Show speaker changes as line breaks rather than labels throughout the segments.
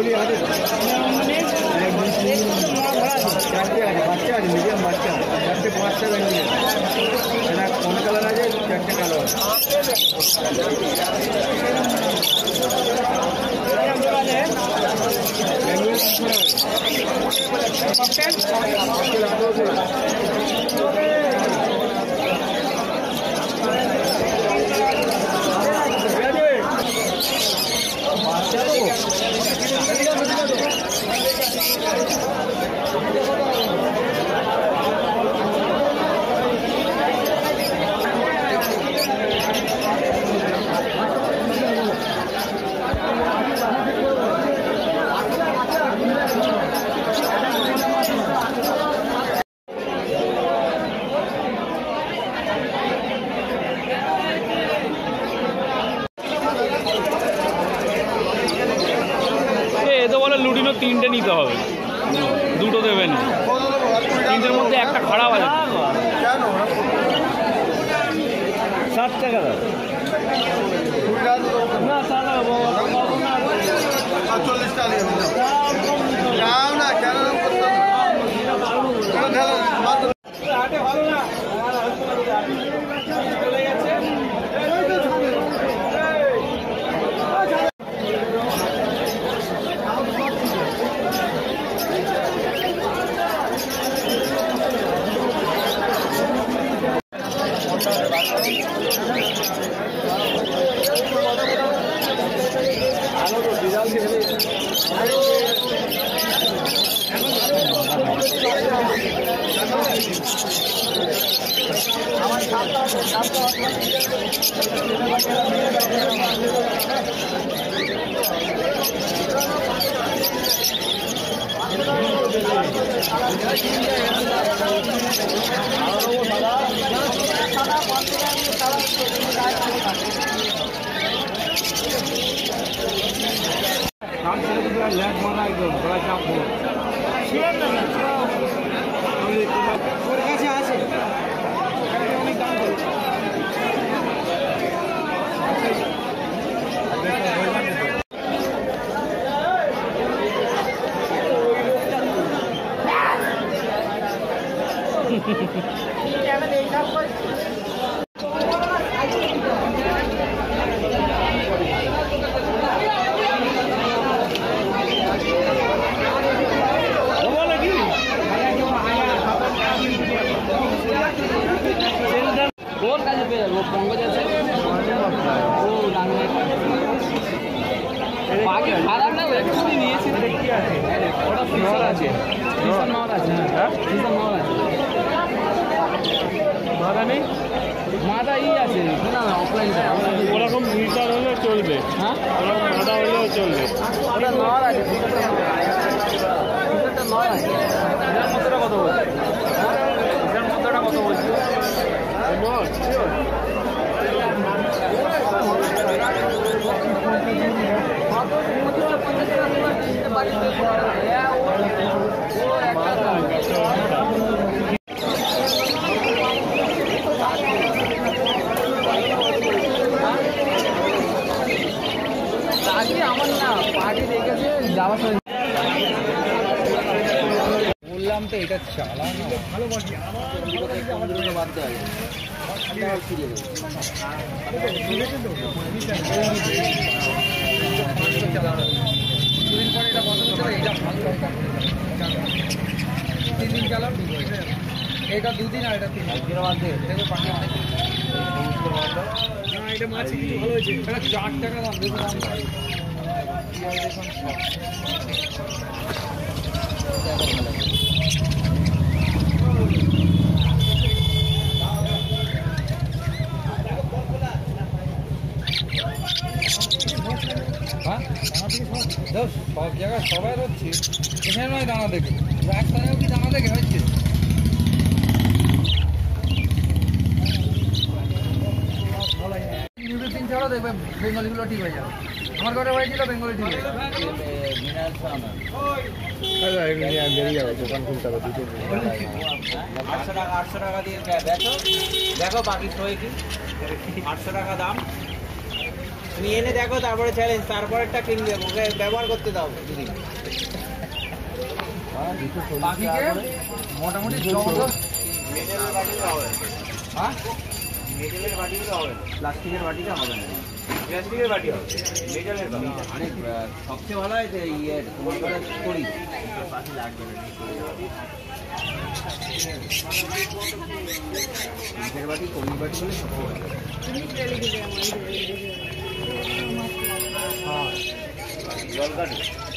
চারটে আছে, বাচ্চা আছে, মিডিয়াম বাচ্চা, চারটে 5 টাকা নিয়ে এটা কোন কালার আছে, চারটে কালো আছে।
লুটিনো 3টে নিতে হবে, 2টো দেবেন, 3টের মধ্যে একটা খারাপ আছে।
7 টাকা দাও না, তাহলে 40 টাকা না কেন ভালো না চলে গেছে। ল্যান্ড মারা একদম বড় চাপ ওর কাছে আছে অনেক দাম করে। মাদা ই আছে না, অফলাইন ওরকম মিটার হলেও চলবে। হ্যাঁ, ওরকম মাদা হলেও চলবে। ওটা নর আছে, নর আছে। এটার মধ্যেটা কত বলছে? এটার মধ্যেটা কত বলছে? নর আমার না পার্টি দেখেছে যাওয়ার সময় বললাম তো এটা চালা না ভালো বাকি আমার বাদ দেওয়া দিন চালাও, এটা 2 দিন আর এটা 3 দিন বাদ দিয়ে দেখো পানি অনেক না। এটা মাছ কিছু ভালো হয়েছে, এটা 4 টাকা দাম, বেশি দাম না। হ্যাঁ, সব জায়গায় সবাই হচ্ছে, এখানে নয় দানা দেখে, রাস্তায়ও কি দানা দেখে হচ্ছে। তিন ছাড়াও দেখবে বেঙ্গলিগুলো ঠিক হয়ে যাবে। আমার ঘরে হয়েছিল বেঙ্গলি ঠিক হয়ে যাবে। বেরিয়ে যাবে দোকান খুলতে হবে। 800 টাকা দিয়ে দেখো, বাকি সই কি 800 টাকা দাম।
তুমি এনে দেখো তারপরে চ্যালেঞ্জ, তারপরেরটা কিনবে, ওকে ব্যবহার করতে দাও যদি।
বাকিকে মোটামুটি
মেটেলের বাটিটা হবে,
হ্যাঁ
মেটেলের বাটিগুলো হবে,
প্লাস্টিকের বাটিটা হবে না,
প্লাস্টিকের বাটি হবে, মেটেলের বাটি।
অনেক সবচেয়ে ভালো হয় যে ইয়ে তোমার করে করি
বাটি লাগবে না,
কাঠের বাটি কড়ির বাটি বলে সবচেয়ে ভালো।
জল কাটি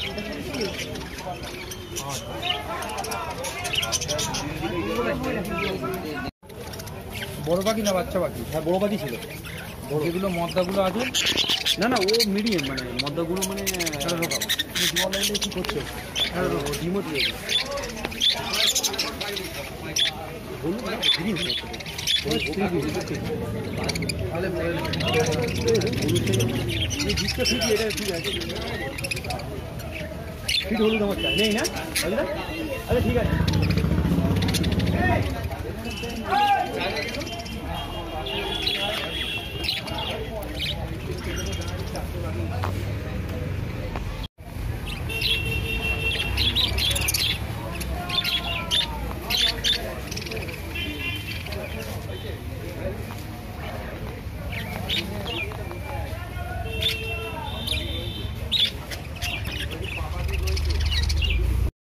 বড় পাখি না বাচ্চা পাখি?
হ্যাঁ বড় পাখি ছিল,
যেগুলো মদ্দাগুলো আছে
না না ও মিডিয়াম মানে মদ্দাগুলো মানে
রকম
ডিমো লাইনে কি করছে ডিমো দিয়েছে বলুন না ফ্রি হচ্ছে তাহলে জিতটা ফ্রি এটা ঠিক আছে ফিট হলুদ আমার চাই নেই না বুঝলে আচ্ছা ঠিক আছে